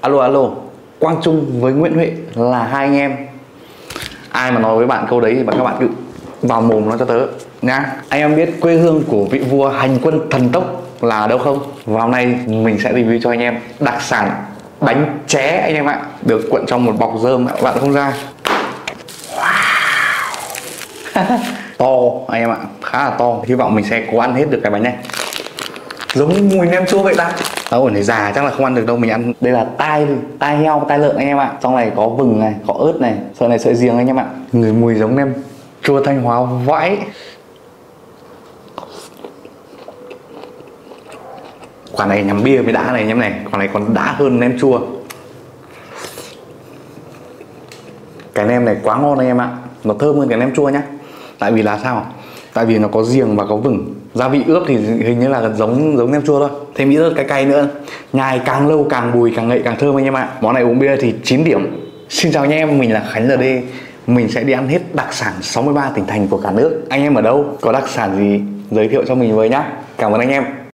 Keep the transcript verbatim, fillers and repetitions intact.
Alo alo, Quang Trung với Nguyễn Huệ là hai anh em. Ai mà nói với bạn câu đấy thì các bạn cứ vào mồm nó cho tớ nhá. Anh em biết quê hương của vị vua hành quân thần tốc là ở đâu không? Và hôm nay mình sẽ review cho anh em đặc sản bánh ché anh em ạ. Được cuộn trong một bọc rơm bạn không ra. Wow. To anh em ạ, khá là to. Hy vọng mình sẽ cố ăn hết được cái bánh này. Giống mùi nem chua vậy ta. Đó, ổn này già chắc là không ăn được đâu. Mình ăn, đây là tai tai heo, tai lợn anh em ạ. Trong này có vừng này, có ớt này, sợi này sợi giềng anh em ạ. Người mùi giống nem chua Thanh Hóa vãi. Quả này nhắm bia mới đã này anh em này. Quả này còn đã hơn nem chua. Cái nem này quá ngon anh em ạ. Nó thơm hơn cái nem chua nhá. Tại vì là sao? Tại vì nó có giềng và có vừng. Gia vị ướp thì hình như là giống giống nem chua thôi. Thêm ít ớt cay cay nữa. Nhai càng lâu càng bùi, càng ngậy càng thơm anh em ạ. Món này uống bia thì chín điểm. Xin chào anh em, mình là Khánh lờ đê. Mình sẽ đi ăn hết đặc sản sáu mươi ba tỉnh thành của cả nước. Anh em ở đâu? Có đặc sản gì? Giới thiệu cho mình với nhá. Cảm ơn anh em.